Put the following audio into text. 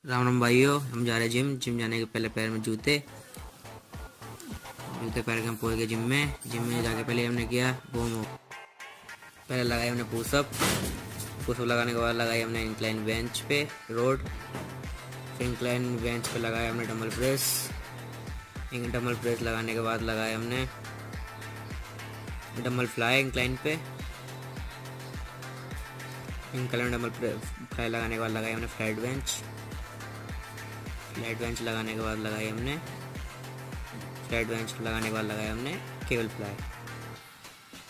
राम राम भाइयों, हम जा रहे हैं जिम जाने के पहले पैर में जूते जूते पैर के हम पहुंच गए जिम में जाके पहले हमने किया वो पहले लगाई हमने पुशअप लगाने के बाद लगाई हमने इंक्लाइन बेंच पे रोड। फिर इंक्लाइन बेंच पे लगाया हमने डंबल प्रेस लगाने के बाद लगाया हमने डंबल फ्लाई इंक्लाइन पे। इंक्लाइन डंबल फ्लाई लगाने के बाद लगाई हमने फ्लैट बेंच लगाने के बाद लगाया हमने केबल फ्लाई।